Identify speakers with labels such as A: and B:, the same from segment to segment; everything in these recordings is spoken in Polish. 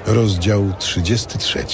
A: Rozdział 33.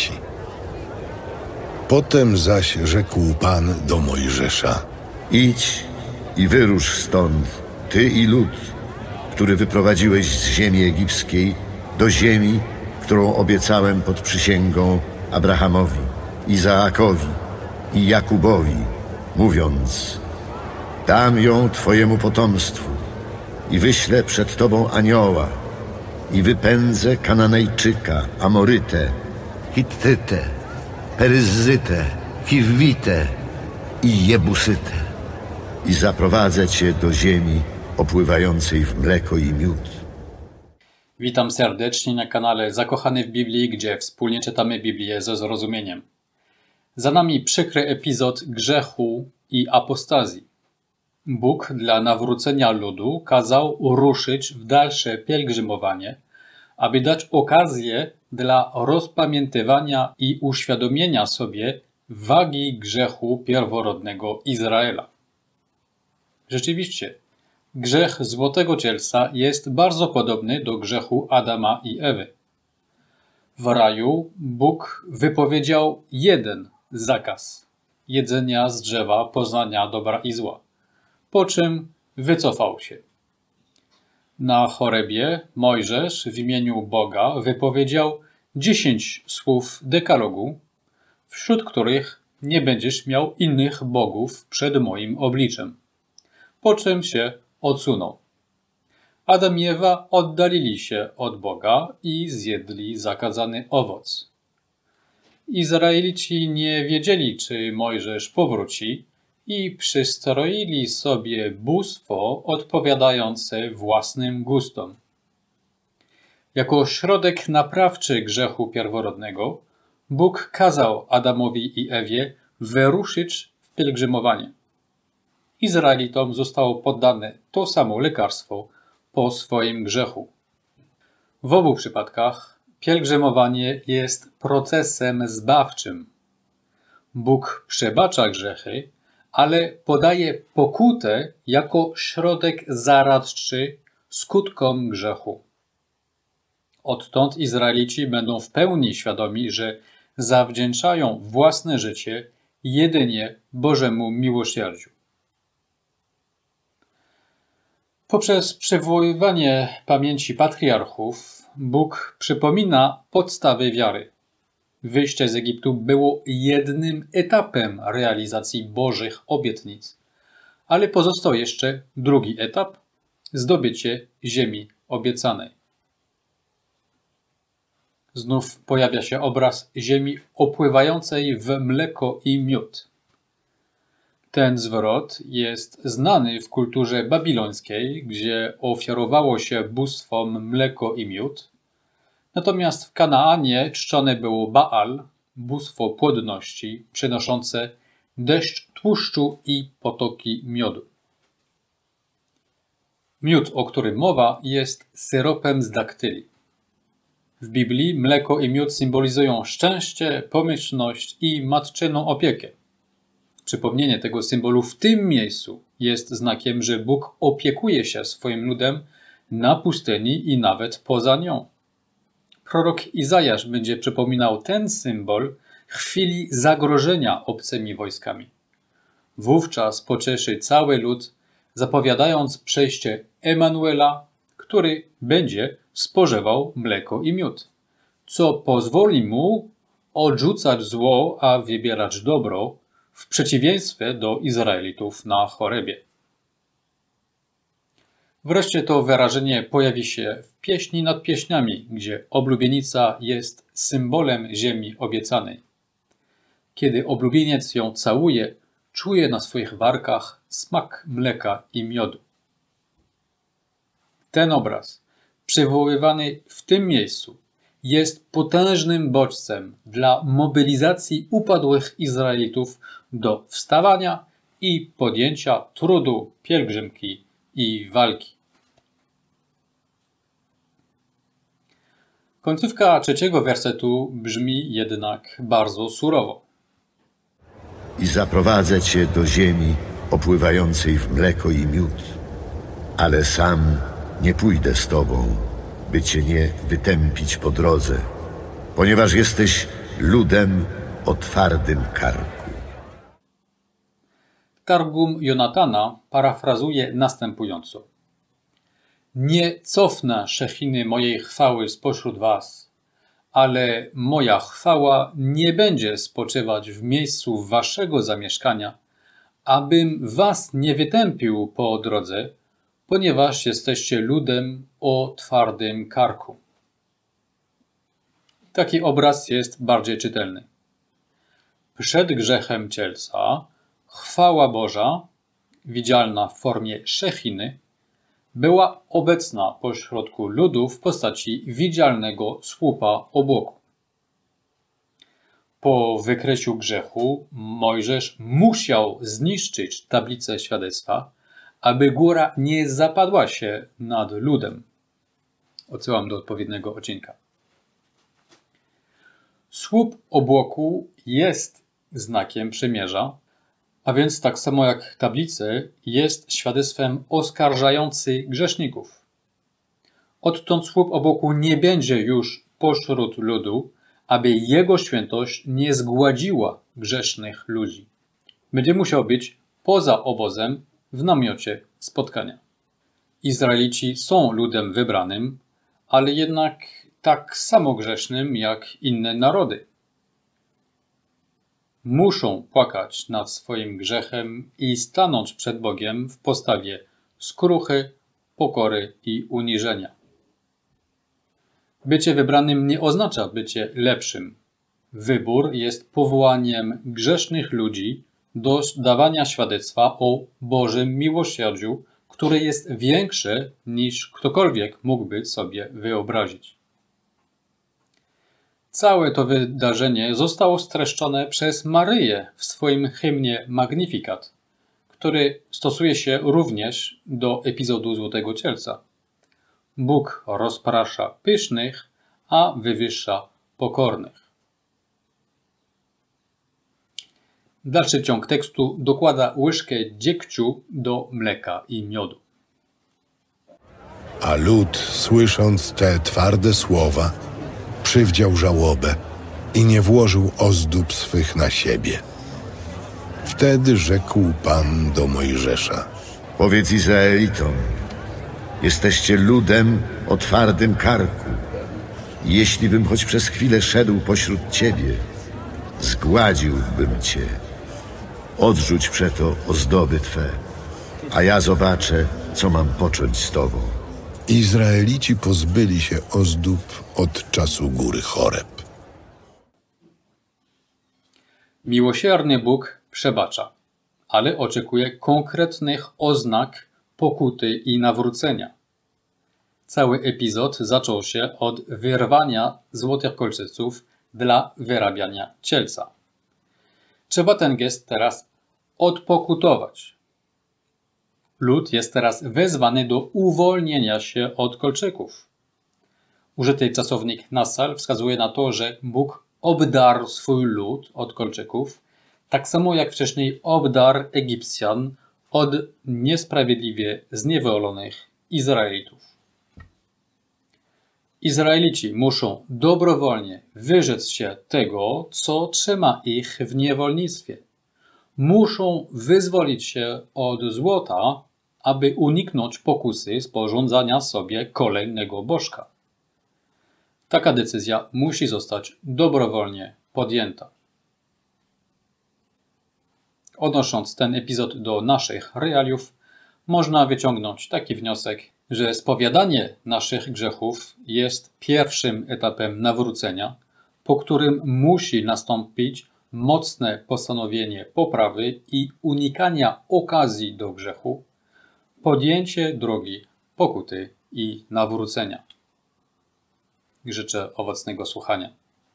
A: Potem zaś rzekł Pan do Mojżesza:
B: Idź i wyrusz stąd, ty i lud, który wyprowadziłeś z ziemi egipskiej, do ziemi, którą obiecałem pod przysięgą Abrahamowi, Izaakowi i Jakubowi, mówiąc: dam ją twojemu potomstwu i wyślę przed tobą anioła i wypędzę Kananejczyka, Amorytę, Hittytę, Peryzzytę, Hiwwitę i Jebusytę i zaprowadzę cię do ziemi opływającej w mleko i miód.
C: Witam serdecznie na kanale Zakochany w Biblii, gdzie wspólnie czytamy Biblię ze zrozumieniem. Za nami przykry epizod grzechu i apostazji. Bóg dla nawrócenia ludu kazał ruszyć w dalsze pielgrzymowanie, aby dać okazję dla rozpamiętywania i uświadomienia sobie wagi grzechu pierworodnego Izraela. Rzeczywiście, grzech złotego cielca jest bardzo podobny do grzechu Adama i Ewy. W raju Bóg wypowiedział jeden zakaz jedzenia z drzewa poznania dobra i zła, po czym wycofał się. Na Chorebie Mojżesz w imieniu Boga wypowiedział 10 słów dekalogu, wśród których nie będziesz miał innych bogów przed moim obliczem, po czym się odsunął. Adam i Ewa oddalili się od Boga i zjedli zakazany owoc. Izraelici nie wiedzieli, czy Mojżesz powróci i przystroili sobie bóstwo odpowiadające własnym gustom. Jako środek naprawczy grzechu pierworodnego Bóg kazał Adamowi i Ewie wyruszyć w pielgrzymowanie. Izraelitom zostało poddane to samo lekarstwo po swoim grzechu. W obu przypadkach pielgrzymowanie jest procesem zbawczym. Bóg przebacza grzechy, ale podaje pokutę jako środek zaradczy skutkom grzechu. Odtąd Izraelici będą w pełni świadomi, że zawdzięczają własne życie jedynie Bożemu miłosierdziu. Poprzez przywoływanie pamięci patriarchów Bóg przypomina podstawy wiary. Wyjście z Egiptu było jednym etapem realizacji Bożych obietnic, ale pozostał jeszcze drugi etap – zdobycie ziemi obiecanej. Znów pojawia się obraz ziemi opływającej w mleko i miód. Ten zwrot jest znany w kulturze babilońskiej, gdzie ofiarowało się bóstwom mleko i miód. Natomiast w Kanaanie czczone było Baal, bóstwo płodności, przynoszące deszcz tłuszczu i potoki miodu. Miód, o którym mowa, jest syropem z daktyli. W Biblii mleko i miód symbolizują szczęście, pomyślność i matczyną opiekę. Przypomnienie tego symbolu w tym miejscu jest znakiem, że Bóg opiekuje się swoim ludem na pustyni i nawet poza nią. Prorok Izajasz będzie przypominał ten symbol w chwili zagrożenia obcymi wojskami. Wówczas pocieszy cały lud, zapowiadając przyjście Emanuela, który będzie spożywał mleko i miód, co pozwoli mu odrzucać zło, a wybierać dobro, w przeciwieństwie do Izraelitów na Chorebie. Wreszcie to wyrażenie pojawi się w pieśni nad pieśniami, gdzie oblubienica jest symbolem ziemi obiecanej. Kiedy oblubieniec ją całuje, czuje na swoich warkach smak mleka i miodu. Ten obraz, przywoływany w tym miejscu, jest potężnym bodźcem dla mobilizacji upadłych Izraelitów do wstawania i podjęcia trudu pielgrzymki i walki. Końcówka 3 wersetu brzmi jednak bardzo surowo.
B: I zaprowadzę cię do ziemi opływającej w mleko i miód, ale sam nie pójdę z tobą, by cię nie wytępić po drodze ponieważ jesteś ludem o twardym karku.
C: Targum Jonatana parafrazuje następująco. Nie cofnę szechiny mojej chwały spośród was, ale moja chwała nie będzie spoczywać w miejscu waszego zamieszkania, abym was nie wytępił po drodze, ponieważ jesteście ludem o twardym karku. Taki obraz jest bardziej czytelny. Przed grzechem cielca chwała Boża, widzialna w formie szechiny, była obecna pośrodku ludu w postaci widzialnego słupa obłoku. Po wykryciu grzechu Mojżesz musiał zniszczyć tablicę świadectwa, aby góra nie zapadła się nad ludem. Odsyłam do odpowiedniego odcinka. Słup obłoku jest znakiem przymierza, a więc tak samo jak tablice jest świadectwem oskarżającym grzeszników. Odtąd słup obłoku nie będzie już pośród ludu, aby jego świętość nie zgładziła grzesznych ludzi. Będzie musiał być poza obozem w namiocie spotkania. Izraelici są ludem wybranym, ale jednak tak samo grzesznym jak inne narody. Muszą płakać nad swoim grzechem i stanąć przed Bogiem w postawie skruchy, pokory i uniżenia. Bycie wybranym nie oznacza bycie lepszym. Wybór jest powołaniem grzesznych ludzi do dawania świadectwa o Bożym miłosierdziu, które jest większe niż ktokolwiek mógłby sobie wyobrazić. Całe to wydarzenie zostało streszczone przez Maryję w swoim hymnie Magnificat, który stosuje się również do epizodu Złotego Cielca. Bóg rozprasza pysznych, a wywyższa pokornych. Dalszy ciąg tekstu dokłada łyżkę dziegciu do mleka i miodu.
A: A lud, słysząc te twarde słowa, przywdział żałobę i nie włożył ozdób swych na siebie. Wtedy rzekł Pan do Mojżesza:
B: Powiedz Izraelitom, jesteście ludem o twardym karku. Jeśli bym choć przez chwilę szedł pośród ciebie, zgładziłbym cię. Odrzuć przeto ozdoby twe, a ja zobaczę, co mam począć z tobą.
A: Izraelici pozbyli się ozdób od czasu góry Choreb.
C: Miłosierny Bóg przebacza, ale oczekuje konkretnych oznak pokuty i nawrócenia. Cały epizod zaczął się od wyrwania złotych kolczyców dla wyrabiania cielca. Trzeba ten gest teraz odpokutować. Lud jest teraz wezwany do uwolnienia się od kolczyków. Użyty czasownik nasal wskazuje na to, że Bóg obdarł swój lud od kolczyków, tak samo jak wcześniej obdarł Egipcjan od niesprawiedliwie zniewolonych Izraelitów. Izraelici muszą dobrowolnie wyrzec się tego, co trzyma ich w niewolnictwie. Muszą wyzwolić się od złota, aby uniknąć pokusy sporządzania sobie kolejnego bożka. Taka decyzja musi zostać dobrowolnie podjęta. Odnosząc ten epizod do naszych realiów, można wyciągnąć taki wniosek, że spowiadanie naszych grzechów jest pierwszym etapem nawrócenia, po którym musi nastąpić mocne postanowienie poprawy i unikania okazji do grzechu, podjęcie drogi pokuty i nawrócenia. Życzę owocnego słuchania.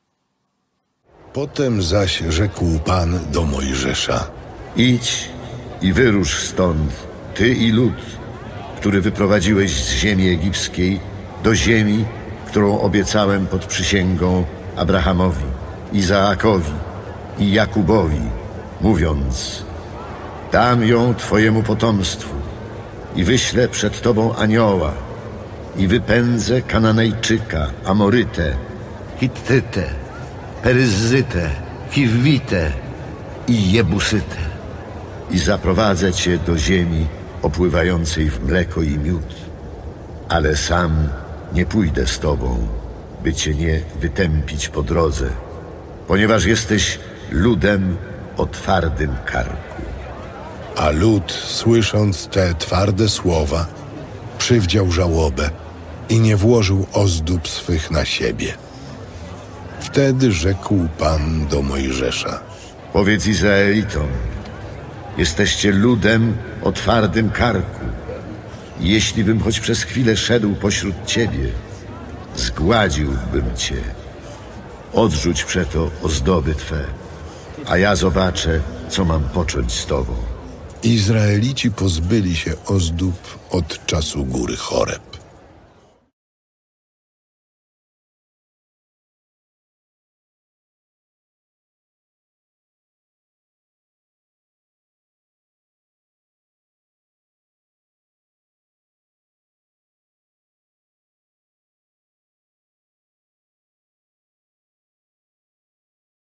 A: Potem zaś rzekł Pan do Mojżesza:
B: Idź i wyrusz stąd, ty i lud, który wyprowadziłeś z ziemi egipskiej, do ziemi, którą obiecałem pod przysięgą Abrahamowi, Izaakowi i Jakubowi, mówiąc: dam ją twojemu potomstwu i wyślę przed tobą anioła i wypędzę Kananejczyka, Amorytę, Hittytę, Peryzzytę, Hiwitę i Jebusytę. I zaprowadzę cię do ziemi opływającej w mleko i miód. Ale sam nie pójdę z tobą, by cię nie wytępić po drodze, ponieważ jesteś ludem o twardym karku.
A: A lud, słysząc te twarde słowa, przywdział żałobę i nie włożył ozdób swych na siebie. Wtedy rzekł Pan do Mojżesza:
B: Powiedz Izraelitom, jesteście ludem o twardym karku. Jeśli bym choć przez chwilę szedł pośród ciebie, zgładziłbym cię. Odrzuć przeto ozdoby twe, a ja zobaczę, co mam począć z tobą.
A: Izraelici pozbyli się ozdób od czasu góry Choreb.